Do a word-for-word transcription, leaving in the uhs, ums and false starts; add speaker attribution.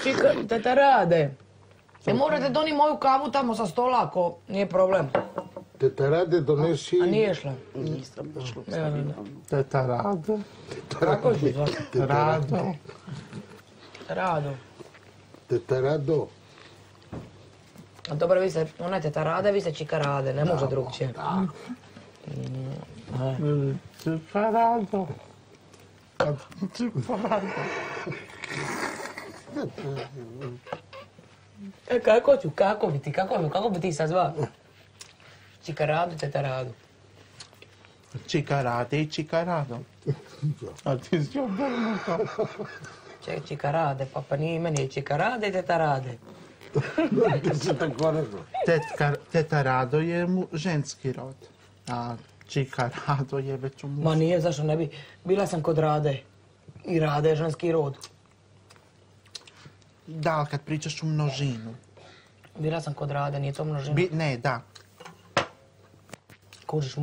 Speaker 1: čika, teta Rade. Ne morate donijeti moju kavu tamo sa stola ako nije problem.
Speaker 2: Teta Rade donesi...
Speaker 1: A nije šla?
Speaker 3: Nisam došla.
Speaker 4: Teta Rade.
Speaker 1: Kako ću zvati?
Speaker 4: Rado.
Speaker 1: Rado.
Speaker 2: Teta Rado.
Speaker 1: A dobro, vi ste, ona je teta Rade, vi ste čika Rade, ne može drugčije.
Speaker 4: Čika Rado. Čika Rado.
Speaker 1: E, kako ću, kako bi ti, kako bi, kako bi ti sad zvao? Čika Radu, teta Radu.
Speaker 4: Čika Rade i Čika Rado. A ti si obrnuto.
Speaker 1: Ček, čika Rade, pa pa nije meni je čika Rade i teta Rade.
Speaker 4: Tetka, teta Rado je mu ženski rod. A Čika Rado je već u mužu.
Speaker 1: Ma nije, zašto ne bi? Bila sam kod Rade. I Rade je ženski rod.
Speaker 4: Da, ali kad pričaš u množinu.
Speaker 1: Bila sam kod Rade, nije to množina.
Speaker 4: Bi, ne, da.
Speaker 1: Kužiš,